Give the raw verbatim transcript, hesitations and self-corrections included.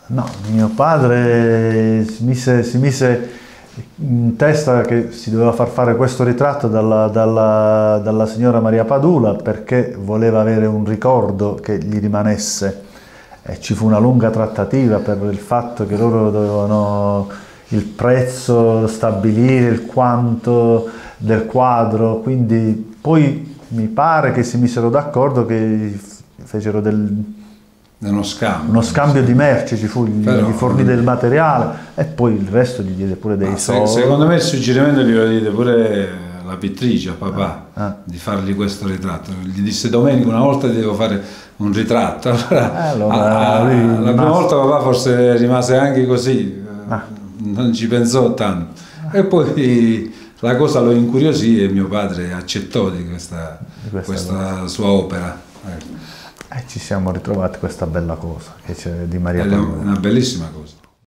No, mio padre si mise, si mise in testa che si doveva far fare questo ritratto dalla, dalla, dalla signora Maria Padula perché voleva avere un ricordo che gli rimanesse, e ci fu una lunga trattativa per il fatto che loro dovevano il prezzo stabilire, il quanto del quadro, quindi poi mi pare che si misero d'accordo che fecero del... Uno scambio. Uno scambio di merci, ci fu, gli, Però, gli fornì del materiale e poi il resto gli diede pure dei se, soldi. secondo me il suggerimento glielo diede pure la pittrice, a papà, ah, ah. di fargli questo ritratto. Gli disse: Domenico, una volta ti devo fare un ritratto. Allora, eh, allora a, a, lui, la prima volta papà forse rimase anche così, ah. non ci pensò tanto. E poi la cosa lo incuriosì e mio padre accettò di questa, di questa, questa sua opera. Ecco. E ci siamo ritrovati questa bella cosa che c'è di Maria È Padula. una bellissima cosa.